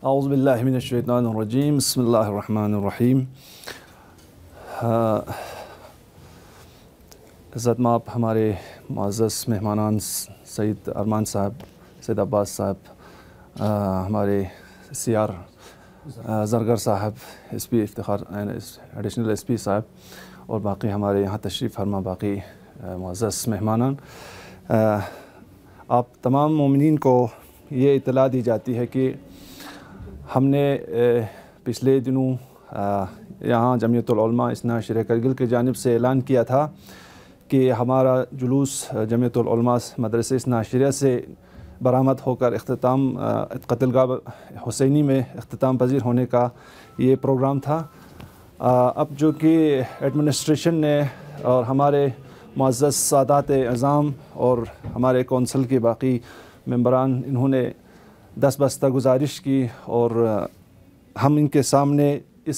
اعوذ باللہ من الشیطان الرجیم بسم اللہ الرحمن الرحیم. عزت مآب ہمارے معزز مہمانان سید ارمان صاحب، سید عباس صاحب، ہمارے سی آر زرگر صاحب، S P Iftikhar additional S P صاحب، اور باقی ہمارے یہاں تشریف فرما باقی معزز مہمانان، آپ تمام مومنین کو یہ اطلاع دی جاتی ہے کہ ہم نے پچھلے دنوں یہاں جمعیت العلماء اثنا عشریہ کرگل کی جانب سے اعلان کیا تھا کہ ہمارا جلوس جمعیت العلماء مدرسہ اثنا عشریہ سے برآمد ہو کر اختتام قتل گاہ حسینی میں اختتام پذیر ہونے کا یہ پروگرام تھا. اب جو کہ ایڈمنسٹریشن نے اور ہمارے معزز سادات اعظام اور ہمارے کونسل کے باقی ممبران، انہوں نے دست بستہ گزارش کی اور ہم ان کے سامنے اس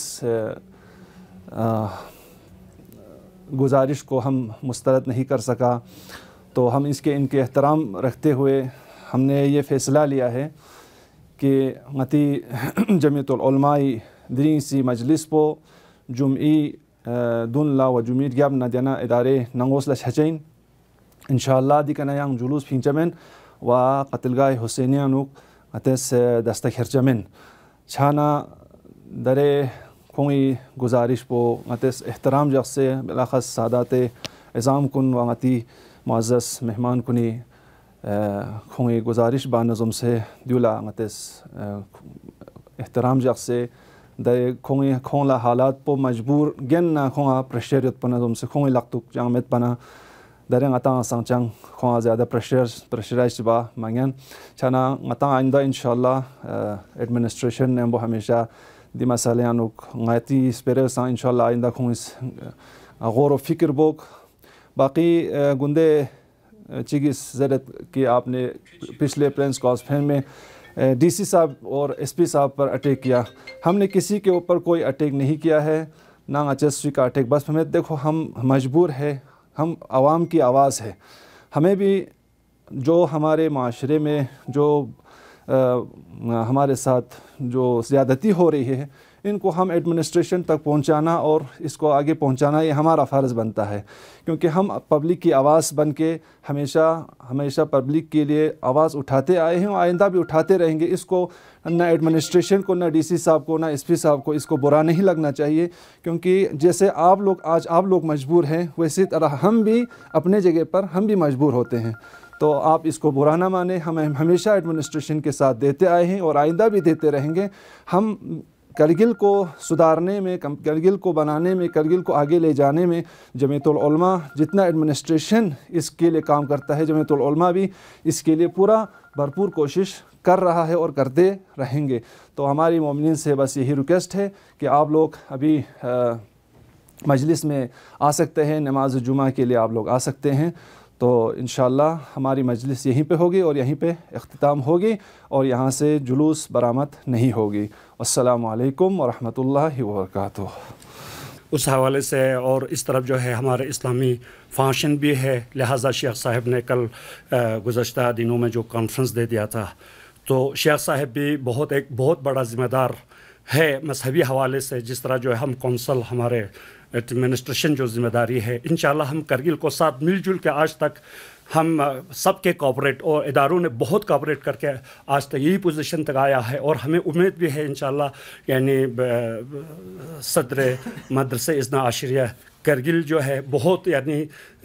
گزارش کو ہم مسترد نہیں کر سکا، تو ہم ان کے احترام رکھتے ہوئے ہم نے یہ فیصلہ لیا ہے کہ متی جمعیت العلماء دری سی مجلس پو جمعی دون لا و جمعیت گیاب ندینا ادارے ننگوس لچھچین انشاءاللہ دی کنایاں جلوس پھینچمن و قتلگاہ حسینیانوک اتس دستک ہرچمن چھانا درے کھوئی گزارش پو اتس احترام جخ سے بلاخص سادات اعظام کن و متی معزز مہمان کنی کھوئی گزارش بانظم سے دیولا اتس احترام جخ سے درے کھوئی کھولا حالات پو مجبور گن نہ کھونا پریشریت پنظم سے کھوئی لقتک جامت پنا دریں عطا سانچنگ کھونا زیادہ پریشرائز با مانگن چھانا عطا آئندہ انشاءاللہ ایڈمنسٹریشن نے وہ ہمیشہ دی مسائلیانوک غایتی اسپیرے سان انشاءاللہ آئندہ کھوئی غور و فکر بوک. باقی گندے چیگیس زرت کہ آپ نے پچھلے پرینس کانفرنس میں ڈی سی صاحب اور ایس پی صاحب پر اٹیک کیا. ہم نے کسی کے اوپر کوئی اٹیک نہیں کیا ہے، نہ اچسوی کا اٹیک، بس ہمیں دیکھو ہم مجبور ہے، ہم عوام کی آواز ہے. ہمیں بھی جو ہمارے معاشرے میں جو ہمارے ساتھ جو زیادتی ہو رہی ہے ان کو ہم ایڈمنسٹریشن تک پہنچانا اور اس کو آگے پہنچانا یہ ہمارا فرض بنتا ہے، کیونکہ ہم پبلک کی آواز بن کے ہمیشہ پبلک کے لیے آواز اٹھاتے آئے ہیں اور آئندہ بھی اٹھاتے رہیں گے. اس کو نہ ایڈمنسٹریشن کو، نہ ڈی سی صاحب کو، نہ ایس پی صاحب کو اس کو برا نہیں لگنا چاہیے، کیونکہ جیسے آج آپ لوگ مجبور ہیں ویسی طرح ہم بھی اپنے جگہ پر ہم بھی مجبور ہوتے ہیں. تو آپ اس کو برا نہ مانیں، ہم ہمیشہ ایڈمنسٹریشن کے ساتھ دیتے آئے ہیں اور آئندہ بھی دیتے رہیں گے. ہم کرگل کو سدھارنے میں، کرگل کو بنانے میں، کرگل کو آگے لے جانے میں جمعیت العلماء جتنا ایڈمنسٹریشن اس کے لیے کام کرتا ہے، جمعیت العلماء بھی اس کے لیے بھرپور کوشش کر رہا ہے اور کرتے رہیں گے. تو ہماری مومنین سے بس یہی ریکویسٹ ہے کہ آپ لوگ ابھی مجلس میں آ سکتے ہیں، نماز جمعہ کے لیے آپ لوگ آ سکتے ہیں. تو انشاءاللہ ہماری مجلس یہیں پہ ہوگی اور یہیں پہ اختتام ہوگی اور یہاں سے جلوس برآمد نہیں ہوگی. السلام علیکم ورحمۃ اللہ وبرکاتہ. اس حوالے سے اور اس طرف جو ہے ہمارے اسلامی فنکشن بھی ہے، لہٰذا شیخ صاحب نے کل گزشتہ دنوں میں جو کانفرنس دے دیا تھا، تو شیخ صاحب بھی ایک بہت بڑا ذمہ دار ہے مذہبی حوالے سے، جس طرح جو ہے ہم کونسل، ہمارے ایڈمنسٹریشن جو ذمہ داری ہے، انشاءاللہ ہم کرگل کو ساتھ مل جل کے آج تک ہم سب کے کوآپریٹ اور اداروں نے بہت کوآپریٹ کر کے آج تک یہی پوزیشن تک آیا ہے. اور ہمیں امید بھی ہے انشاءاللہ یعنی صدر مدرسہ اثنا عشریہ کرگل جو ہے بہت یعنی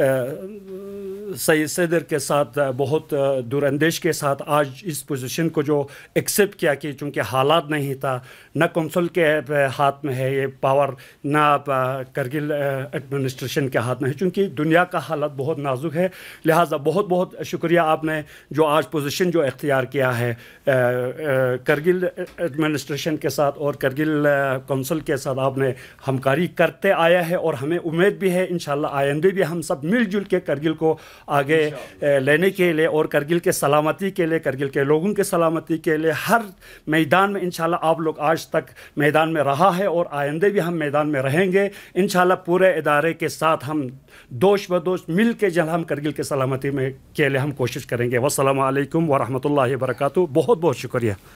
سید صدر کے ساتھ بہت دور اندیش کے ساتھ آج اس پوزیشن کو جو ایکسیپٹ کیا کہ چونکہ حالات نہیں تھا، نہ کونسل کے ہاتھ میں ہے یہ پاور، نہ کرگل ایڈمنسٹریشن کے ہاتھ میں ہے، چونکہ دنیا کا حالت بہت نازک ہے. لہٰذا بہت بہت شکریہ آپ نے جو آج پوزیشن جو اختیار کیا ہے کرگل ایڈمنسٹریشن کے ساتھ اور کرگل کونسل کے ساتھ، آپ نے ہمکاری کرتے آیا ہے اور ہمیں امید بھی ہے انشاءاللہ آئندہ بھی ہم سب مل جل کے کرگل کو آگے لینے کے لیے اور کرگل کے سلامتی کے لیے، کرگل کے لوگوں کے سلامتی کے لیے ہر میدان میں انشاءاللہ آپ لوگ آج تک میدان میں رہا ہے اور آئندہ بھی ہم میدان میں رہیں گے انشاءاللہ. پورے ادارے کے ساتھ ہم دوش بدوش مل کے جل ہم کرگل کے سلامتی میں کے لیے ہم کوشش کریں گے. والسلام علیکم ورحمۃ اللہ وبرکاتہ. بہت بہت شکریہ.